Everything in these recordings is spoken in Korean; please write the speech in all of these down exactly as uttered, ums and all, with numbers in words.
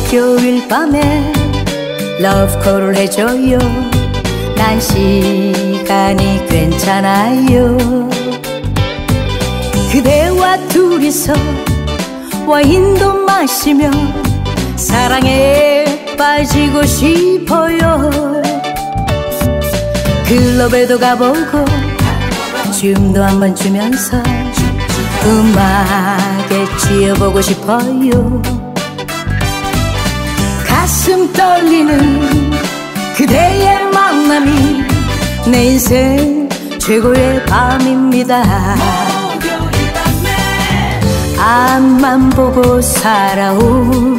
목요일 밤에 러브콜을 해줘요. 난 시간이 괜찮아요. 그대와 둘이서 와인도 마시며 사랑에 빠지고 싶어요. 클럽에도 가보고 춤도 한번 추면서 음악에 취해보고 싶어요. 가슴 떨리는 그대의 만남이 내 인생 최고의 밤입니다. 앞만 보고 살아온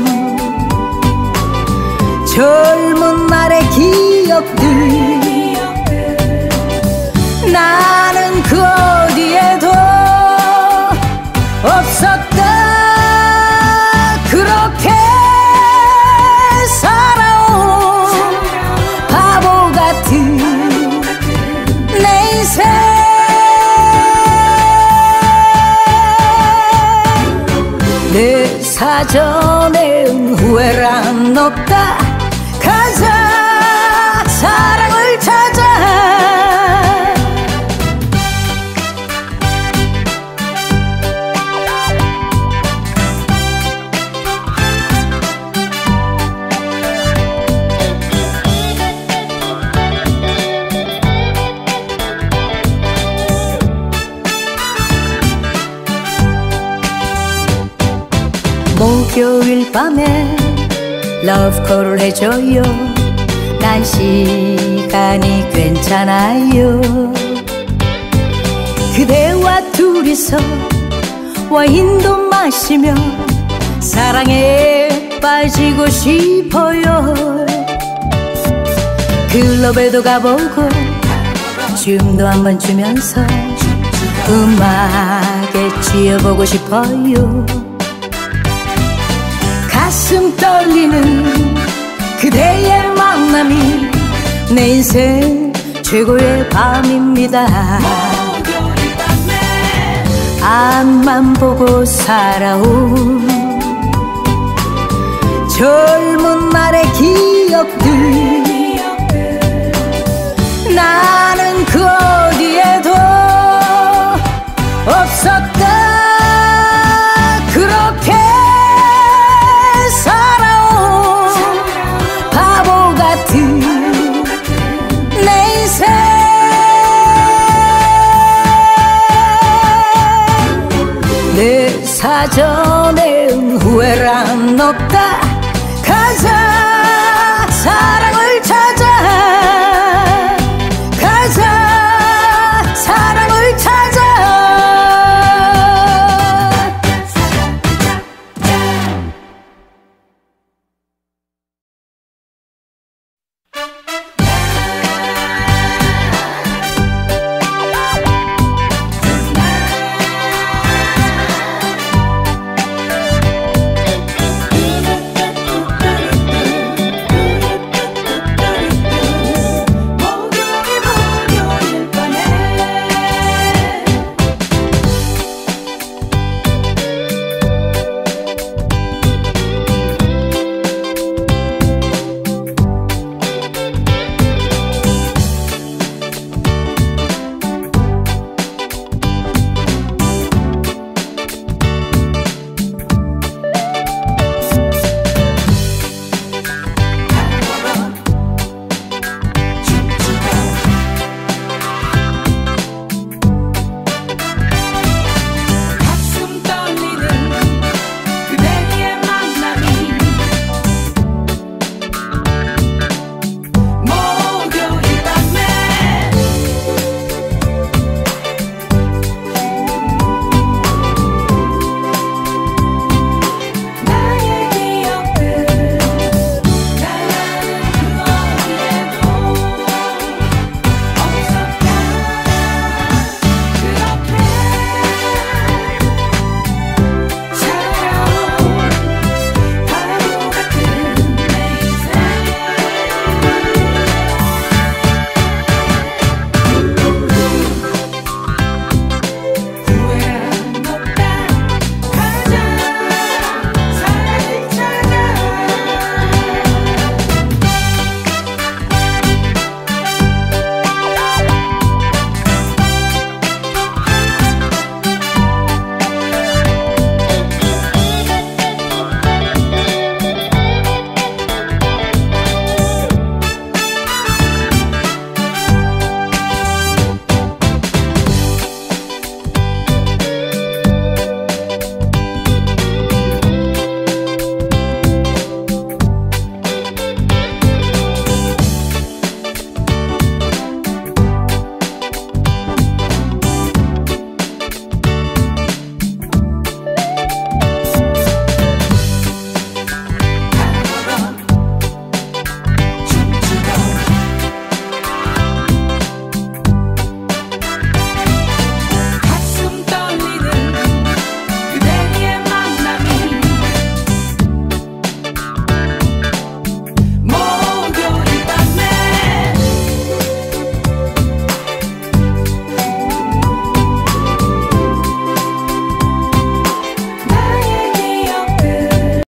젊은 날의 기억들, 나는 그 어디에도 없었다. 그렇게 살아온 바보 같은 내 인생. 내 사전엔 후회란 없다. 가자, 사랑을 찾아. 목요일 밤에 러브콜을 해줘요. 난 시간이 괜찮아요. 그대와 둘이서 와인도 마시며 사랑에 빠지고 싶어요. 클럽에도 가보고 춤도 한번 추면서 음악에 취해보고 싶어요. 가슴 떨리는 그대의 만남이 내 인생 최고의 밤입니다. 앞만 보고 살아온 젊은 날의 기억들, 나는 그 어디에도 없었다. 그렇게 살아온 바보 같은 내 인생. 내 사전엔 후회란 없다. 가자,